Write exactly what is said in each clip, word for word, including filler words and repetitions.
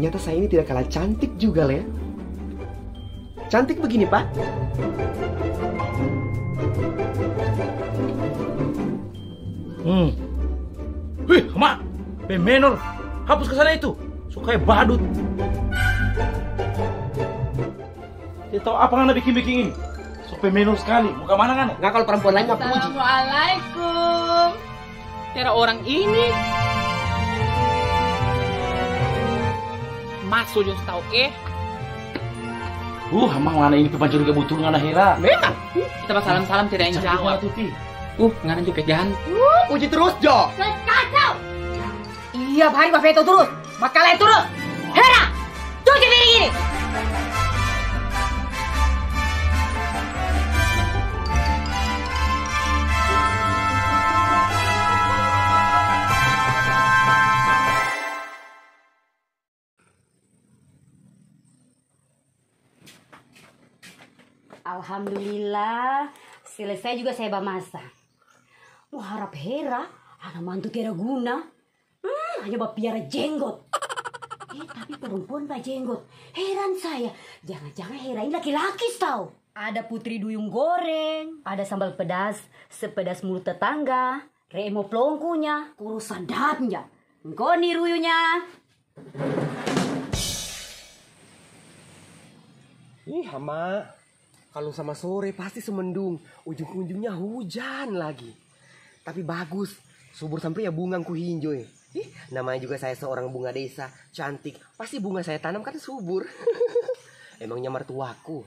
Ternyata saya ini tidak kalah cantik juga, Le. Cantik begini, Pak. Hmm. Wih, Mak. Pemenor. Hapus ke sana itu. Suka badut. Dia tahu apa ngana bikin-bikin ini? So pemenor sekali. Mau ke mana ngana? Nggak, kalau perempuan lain nggak puji. Assalamualaikum. Tera orang ini masuk just tahu eh. Uh, emang mana ini pepancuri kebutuhan ngana Hera. Memang. Kita salam-salam tidak yang jawab. Uh, ngana juga pegangan. Uh, puji terus, Jo. Kacau. Iya, hari Bapak itu terus. Makalah terus. Hera, cuci piring ini. Alhamdulillah, selesai juga saya masak. Mau harap Hera, anak mantu tidak guna. Hmm, hanya bawa piara jenggot. Eh, tapi perempuan pak jenggot. Heran saya, jangan-jangan Hera ini laki-laki tahu. Ada putri duyung goreng, ada sambal pedas, sepedas mulut tetangga, remo plongkunya, kurus sadapnya. Engkau nih ruyunya. Ih, Hama. Kalau sama sore pasti semendung. Ujung-ujungnya hujan lagi. Tapi bagus. Subur sampai ya bungaku hijau. Ih, namanya juga saya seorang bunga desa. Cantik. Pasti bunga saya tanam kan subur. Emangnya mertuaku.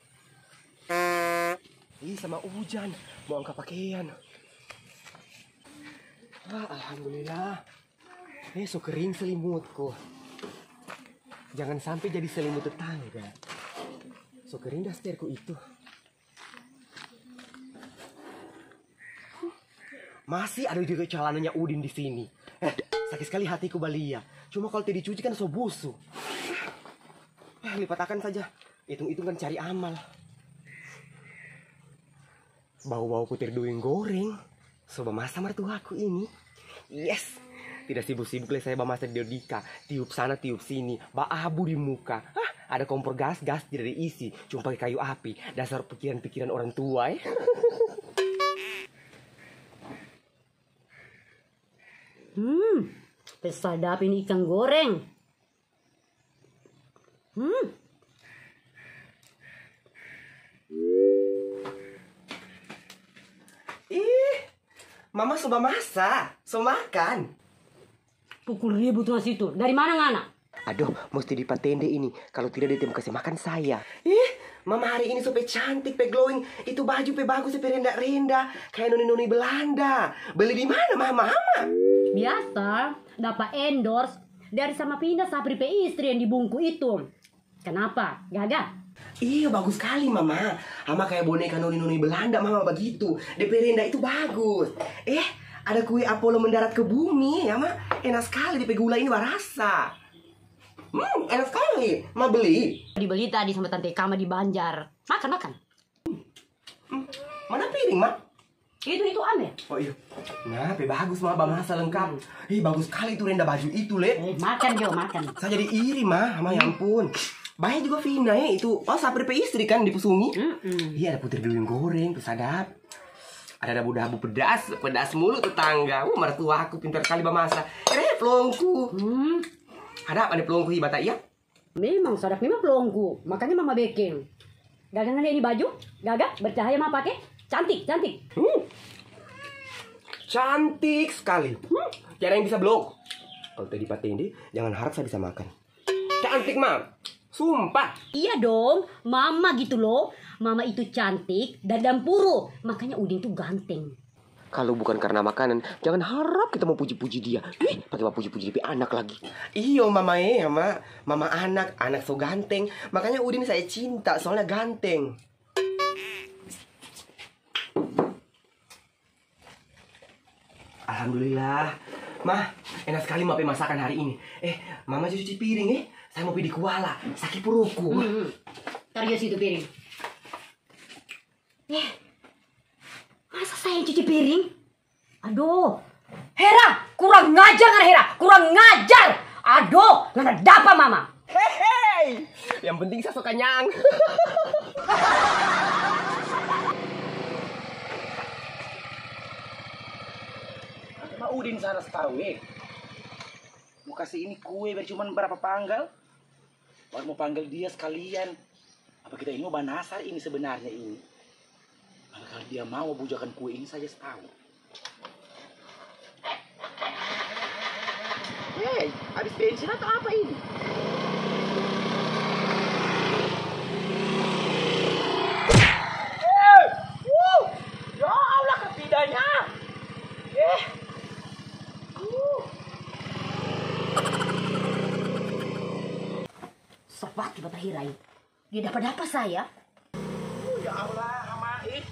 Ih, sama hujan. Mau angkat pakaian. Wah, alhamdulillah. Eh, so kering selimutku. Jangan sampai jadi selimut tetangga. So kering dasterku itu. Masih ada juga celananya Udin di sini. Eh, sakit sekali hatiku Balia. Cuma kalau tidak dicuci kan so busuk. Eh, lipatakan saja. Hitung-hitung kan cari amal. Bau-bau putih duyung goreng. Soba masa mertuaku ini. Yes. Tidak sibuk-sibuk lah saya memasak di Dika. Tiup sana, tiup sini. Ba-abu di muka. Hah, ada kompor gas, gas tidak diisi. Cuma pakai kayu api. Dasar pikiran-pikiran orang tua. Eh. Hmm, pesadap ini ikan goreng. Hmm. Ih, Mama soba masak. So makan. Pukul ribut nasi itu. Dari mana ngana? Aduh, mesti dipatende ini. Kalau tidak dia mau kasih makan saya. Ih, Mama hari ini supaya cantik, pe glowing. Itu baju pe bagus, pe rendah-rendah. Kayak noni-noni Belanda. Beli di mana, Mama? Mama? Biasa, dapat endorse dari sama pindah sapri pe istri yang dibungku itu. Kenapa? Gagal? Iya, bagus sekali, Mama. Mama kayak boneka noni-noni Belanda, Mama begitu. D P rendah itu bagus. Eh, ada kue Apollo mendarat ke bumi, ya, Ma. Enak sekali, D P gula ini warasa. Hmm, enak sekali. Ma beli. Dibeli tadi sama tante Kama di Banjar. Makan, makan. Hmm, mana piring, Ma? Itu, itu ame. Oh iya. Nah, pe bagus, Ma. Bamasa lengkap. Ih, bagus sekali itu rendah baju itu, Le. Eh, makan, Jo, makan. Saya jadi iri, Ma. Ma, ya ampun. Banyak juga Vina, ya. Itu, oh, sapri pe istri kan di Pusungi. Mm-mm. Iya, ada putri duyung goreng, pesadap. Ada dabu-dabu pedas, pedas mulu tetangga. Uh, mertua aku pintar kali bamasa. Eh, pelongku. Hmm. Ada apa nih pelongku hibata iya? Memang sadap memang pelongku. Makanya mama bikin. Gagangan ini baju, gagah, bercahaya mama pakai. Cantik, cantik. Hmm. Cantik sekali. Hmm. Tiada yang bisa blok. Kalau tadi patende, jangan harap saya bisa makan. Cantik, Mam. Sumpah. Iya dong, mama gitu loh. Mama itu cantik dan dampuru. Makanya Udin tuh ganteng. Kalau bukan karena makanan, jangan harap kita mau puji-puji dia. Ih, pakai mau puji-puji dia anak lagi. Iyo, Mama eh, Mama. Mama anak, anak so ganteng. Makanya Udin saya cinta, soalnya ganteng. Alhamdulillah. Ma, enak sekali Ma masakan hari ini. Eh, Mama cuci piring eh. Saya mau pergi di Kuala, sakit perutku. Hmm. Taruh situ piring. Eh, masa saya yang cuci piring? Aduh, Hera, kurang ngajar kan Hera, kurang ngajar. Aduh, ngana dapa mama. Hehe, yang penting saya suka nyang. Mau Udin sana tahu eh. Mau kasih ini kue biar cuman berapa panggal. Baru mau panggil dia sekalian. Apa kita ini mau banasar ini sebenarnya ini. Kalau dia mau bujakan kue ini saja tahu. Hei, habis bensin atau apa ini? Eh, wuh, ya Allah ketidaknya. Eh, uh. Sobat tiba hirai. Dia dapat apa saya? Uh, ya Allah, Hamaid.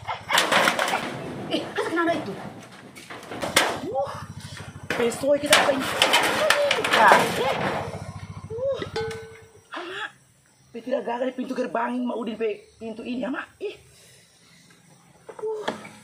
Eh, kata kenapa itu? Uh, pestoy kita apa ini? Nah, eh. Uh, Hama, pe tidak gagal di pintu gerbang ini, mau di pintu ini, Hama. Ih. Uh.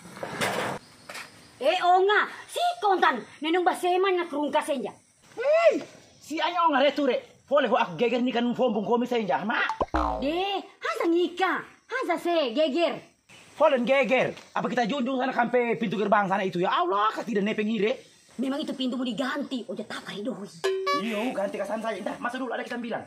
Eh, onga, si kontan, nenong baseman na kerungka senja. Hei, si Anya onga reture. Boleh ho aku geger ni kan fombong komi senja, Hama. De, hasa ngika, hasa se, geger. Folen geger. Apa kita junjung sana sampai pintu gerbang sana itu ya Allah, kas tidak nepeng ire. Memang itu pintu mau diganti, udah tak kali dohi. Iyo, ganti ke sana saja. Dah, masuk dulu ada kita bilang.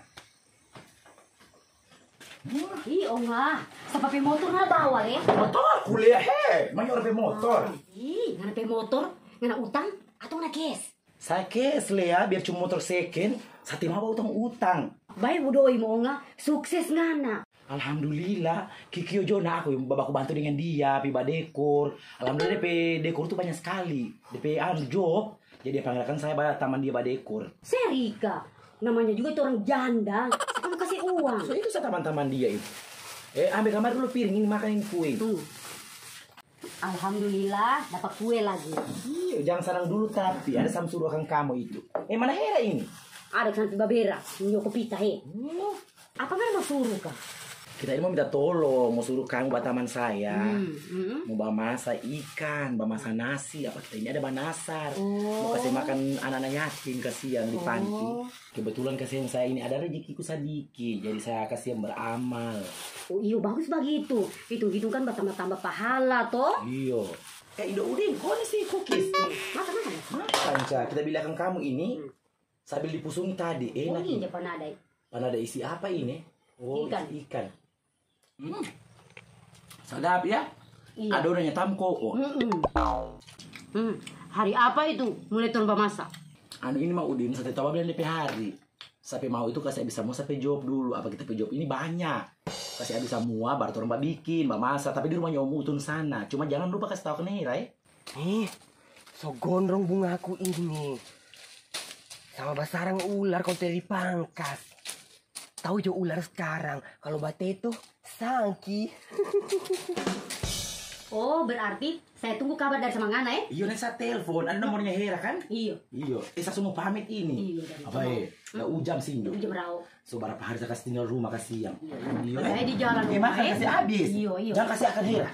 Ih, onga, sa pape motor na bawa eh. Motor kuliah he, manyor be motor. Ih, ngana pe motor, ngana utang atau ngana kes? Saya kes le ya, biar cuma motor second, sati mau utang utang. Baik budoi mo onga, sukses ngana. Alhamdulillah, Kikio Jona aku yang babaku bantu dengan dia, piba dekor. Alhamdulillah D P dekor tuh banyak sekali. D P anu job, jadi dia panggilkan saya pada taman dia badekor. Serika, namanya juga itu orang janda. Saya kamu kasih uang. So itu saya taman-taman dia itu. Eh ambil kamar dulu piring ini makan kue. Tuh. Alhamdulillah dapat kue lagi. Iya, jangan sarang dulu tapi ada samsuru akan kamu itu. Eh mana Hera ini? Ada santi babera, nyoko pita he. Hmm. Apa kan mau suruh kah? Kita ini mau minta tolong, mau suruh kamu buat taman saya. Hmm, hmm. Mau bawa masak ikan, bawa masak nasi, apa kita ini ada banasar. Oh. Mau kasih makan anak-anak yatim kasihan di panti. Oh. Kebetulan kasihan saya ini ada rezekiku sedikit, jadi saya kasih yang beramal. Oh iyo bagus begitu. Hitung-hitung kan bertambah-tambah pahala toh. Iyo. Eh Ido Udin, kau nih sih cookies. Makan makan. Makan Ca, kita bilangkan kamu ini sambil dipusung tadi, Oh enak. ini Jepang ada. Mana ada isi apa ini? Oh, Ikan. isi ikan. Hmm. Sedap ya? Iya. Adonannya tamko. Oh. Hmm. Hmm. Hari apa itu? Mulai turun masak. Anu ini mau Udin, satu tawa bilang D P hari. Sampai mau itu kasih bisa mau sampai job dulu. Apa kita job ini banyak. Kasih bisa semua, baru turun mbak bikin, mbak masak. Tapi di rumahnya Om Utun sana. Cuma jangan lupa kasih tahu ke Nera ya. Nih, so gondrong bungaku ini. Sama basarang ular kalau tidak dipangkas. Tahu jo ular sekarang, kalau bate itu sangki. Oh berarti saya tunggu kabar dari Semangana ya? Iya, nanti saya telepon. Ada nomornya Hera kan? Iya. Iya. Eh, saya semua pamit ini. Iya, dari Apa ya? Nggak ujam sih, Indo. Ujung rau. So, berapa hari saya kasih tinggal rumah kasih siang. Iya. Saya di jalan. Eh, makan eh. kasih habis. Iya iya. Jangan kasih akan Hera.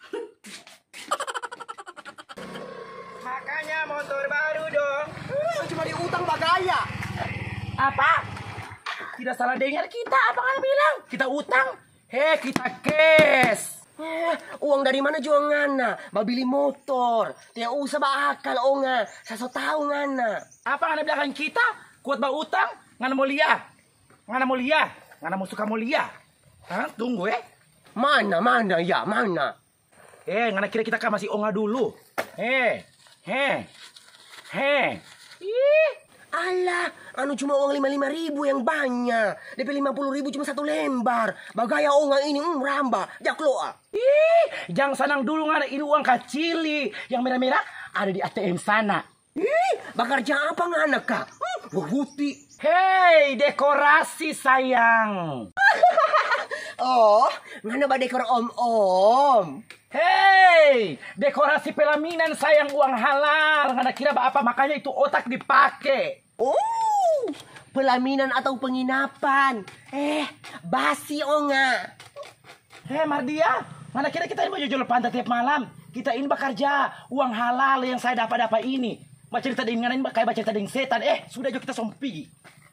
Makanya motor baru dong. Cuma diutang bagaya. Apa? Tidak salah dengar kita, apa kan bilang? Kita utang. Hei, kita cash. Eh, uang dari mana juga ngana? Mau beli motor. Tidak usah bakal onga. Saya so tahu ngana. Apa ngana bilang kita? Kuat bau utang? Ngana mau liah? Ngana mau liah? Ngana mau suka mau liah? Hah? Tunggu eh. Mana, mana, ya, mana? Eh, ngana kira kita kan masih onga dulu. Eh, heh, heh. Ih. Alah, anu cuma uang lima lima ribu yang banyak. D P lima puluh ribu cuma satu lembar. Bagaya onga ini, hmm, ramba. Jak lo ah. Ih, jangan sanang dulu ngana ini uang kacili. Yang merah-merah ada di A T M sana. Ih, bakarja apa ngana kak? Hmm, putih. Hei, dekorasi sayang. Oh, ngana ba dekor om-om? Hei, dekorasi pelaminan sayang uang halal. Ngana kira apa makanya itu otak dipakai. Oh, pelaminan atau penginapan. Eh, basi onga. Hei Mardia, ngana kira kita ini mau jual pantai tiap malam. Kita ini bekerja uang halal yang saya dapat-dapat ini. Baca cerita dengan kayak baca cerita dengan setan. Eh, sudah juga kita sompi.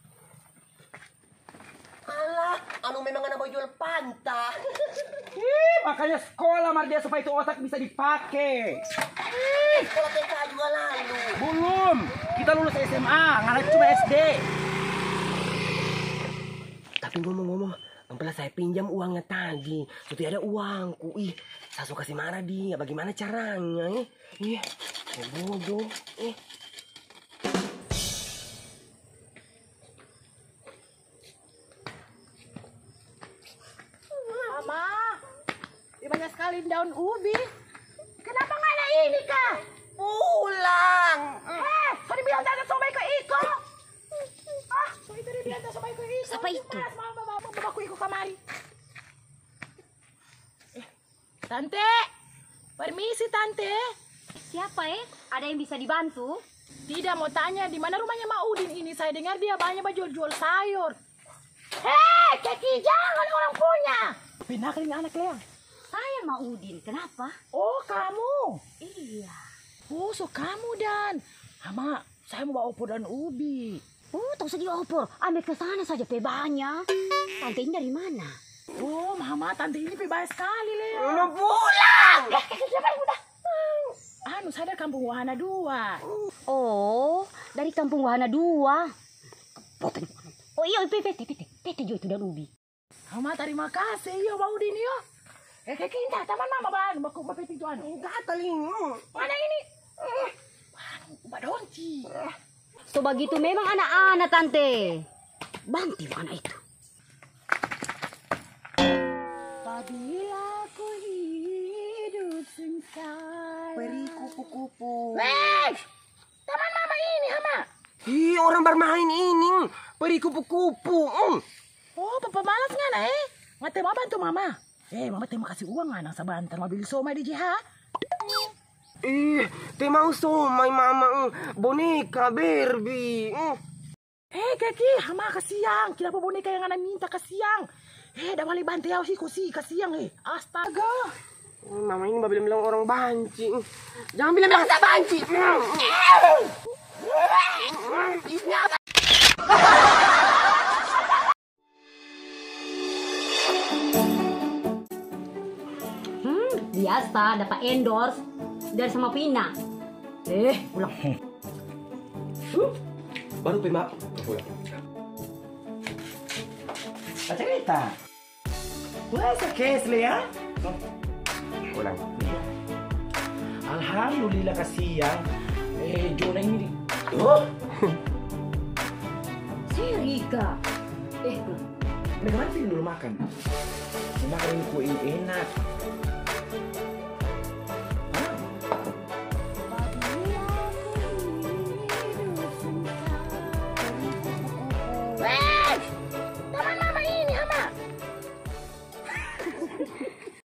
Alah, anu memang anak mau jual panta. Ih, makanya sekolah Mardia supaya itu otak bisa dipakai. Ih, sekolah T K juga lalu. Belum, kita lulus S M A, ngalah cuma S D. Tapi ngomong-ngomong, ampela saya pinjam uangnya tadi. Sudah ada uangku. Ih, saya suka kasih marah dia. Bagaimana caranya? Ih, ih, saya bodoh. Ih. Mama, ini banyak sekali daun ubi. Kenapa nggak ada ini, Kak? Pulang. Eh, sorry bilang tante somai ke Iko. Ah, sorry tadi bilang tante somai ke Iko. Siapa itu? Mas, mama, mama, mama, aku Iko kamari. Eh, Tante, permisi Tante. Siapa eh? Ada yang bisa dibantu? Tidak mau tanya di mana rumahnya Mak Udin ini. Saya dengar dia banyak jual-jual sayur. Hei, Keki, jangan orang punya. Pindahin anak Leang. Saya Mak Udin. Kenapa? Oh, kamu. Iya. Oh, so kamu Dan. Ama, saya mau bawa opor dan ubi. Oh, tak usah diopor. Ambil ke sana saja, pe banyak. Tante ini dari mana? Oh, Mama, tante ini baik sekali, Lea. Udah pulang. Anu, saya dari Kampung Wahana dua. Oh, dari Kampung Wahana dua. Oh iya, pete, pete, pete juga itu dan ubi. Mama, terima kasih. Yo, Bang Udin, yo. Eh, kayak kita, teman Mama, Bang. Baku, bapak itu, anu. Gatal ini. Mana ini? Eh, Bang, Mbak Donci. So begitu memang anak-anak tante. Bantu anak itu. Apabila ku hidup sengsara. Beri kupu-kupu. Weh, teman Mama ini, Hama. Ih, orang bermain ini. Beri kupu-kupu. Mm. Oh, papa malas nggak, nah, eh? Nggak mau bantu Mama. Eh, Mama mau kasih uang nggak, nang sabantar mau beli somai di J H. Ih, teh mau somai mama. Mm. Boneka Barbie. Mm. Eh, Keki, Hama kasiang. Kenapa boneka yang anak minta kasiang? Eh, dah balik bantai sih, kusi kasiang, eh. Astaga. Mm, Mama ini bilang-bilang orang banci. Mm. Jangan bilang-bilang saya banci. Mm. Ini apa? Hmm, biasa dapat endorse dari sama Pina. Eh, pulang. Baru Pima. Pulang. Baca cerita. Wah, sakit, Lea. Pulang. Alhamdulillah kasihan. Eh, Jona ini. Oh, Si Rika. Eh, bagaimana sih dulu makan? Makan ini kue ini enak.